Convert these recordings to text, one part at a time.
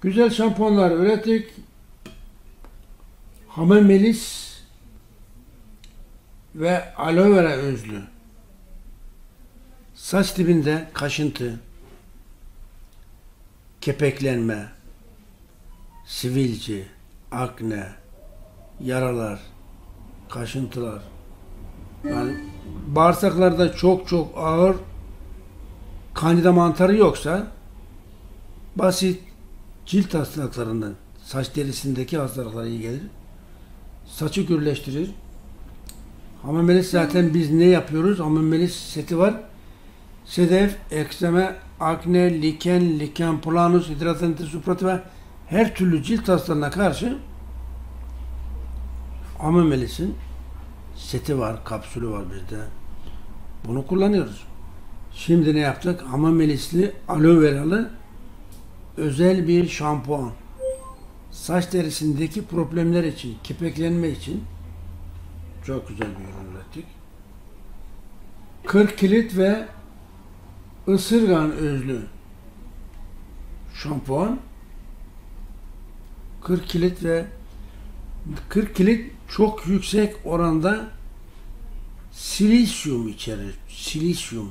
Güzel şampuanlar ürettik. Hamamelis ve aloe vera özlü. Saç dibinde kaşıntı, kepeklenme, sivilce, akne, yaralar, kaşıntılar. Yani bağırsaklarda çok ağır kandida mantarı yoksa basit cilt hastalıklarından, saç derisindeki hastalıklara iyi gelir. Saçı gürleştirir. Hamamelis zaten biz ne yapıyoruz? Hamamelis seti var. Sedef, ekzema, akne, liken planus, hidratinitis suppurativa ve her türlü cilt hastalarına karşı Hamamelis'in seti var, kapsülü var bizde. Bunu kullanıyoruz. Şimdi ne yaptık? Hamamelisli, aloe veralı özel bir şampuan. Saç derisindeki problemler için, kepeklenme için çok güzel bir ürün ürettik. Kırkkilit ve ısırgan özlü şampuan. Kırkkilit çok yüksek oranda silisyum içerir. Silisyum.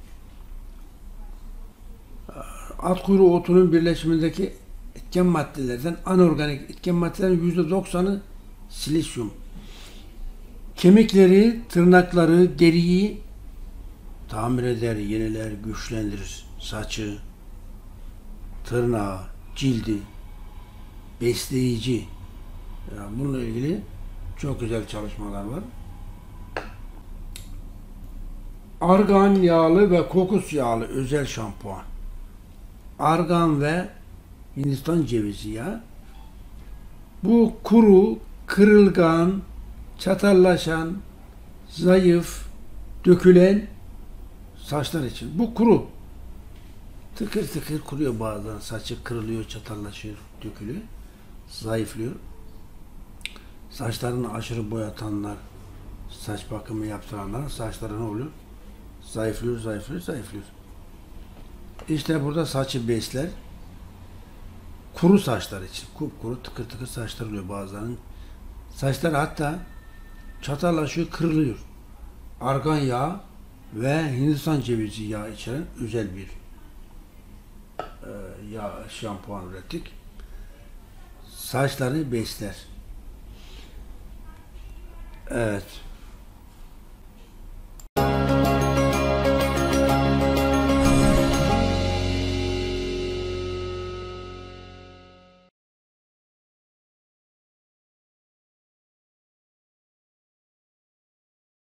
At kuyruğu otunun birleşimindeki etken maddelerden, anorganik etken maddelerin %90'ı silisyum. Kemikleri, tırnakları, deriyi tamir eder, yeniler, güçlendirir. Saçı, tırnağı, cildi, besleyici. Yani bununla ilgili çok güzel çalışmalar var. Argan yağlı ve kokos yağlı özel şampuan. Argan ve Hindistan cevizi yağı. Bu kuru, kırılgan, çatallaşan, zayıf, dökülen saçlar için. Bu kuru. Tıkır tıkır kuruyor bazen. Saçı kırılıyor, çatallaşıyor, dökülüyor, zayıflıyor. Saçlarını aşırı boyatanlar, saç bakımı yaptıranlar saçları ne oluyor? Zayıflıyor. İşte burada saçı besler. Kuru saçlar için. Kupkuru, tıkır tıkır saçlar oluyor bazılarının. Saçlar hatta çatallaşıyor, kırılıyor. Argan yağı ve Hindistan cevizi yağı içeren özel bir şampuan ürettik. Saçları besler. Evet.